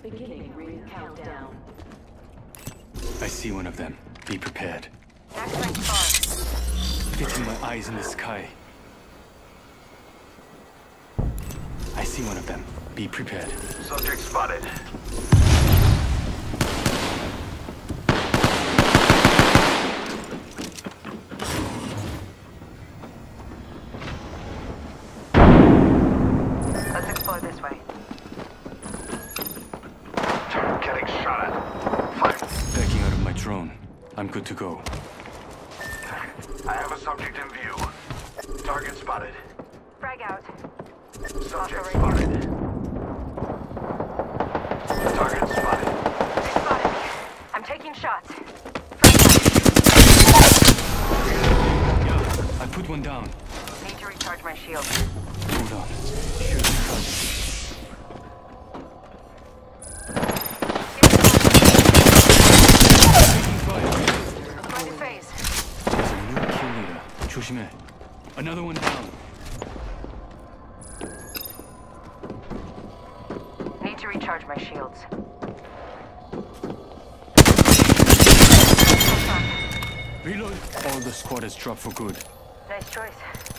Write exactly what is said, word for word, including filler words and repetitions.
Beginning ring countdown. I see one of them. Be prepared. Access far. Fixing my eyes in the sky. I see one of them. Be prepared. Subject spotted. Let's explore this way. Target getting shot at. Fire. Backing out of my drone. I'm good to go. I have a subject in view. Target spotted. Frag out. Subject Off the spotted. Target spotted. They spotted me. I'm taking shots. Yeah, I put one down. Need to recharge my shield. Hold on. Should be charging. Taking fire. Going to phase. There's a new kill leader. 조심해. Another one down. Need to recharge my shields. Reload. All the squad has dropped for good. Nice choice.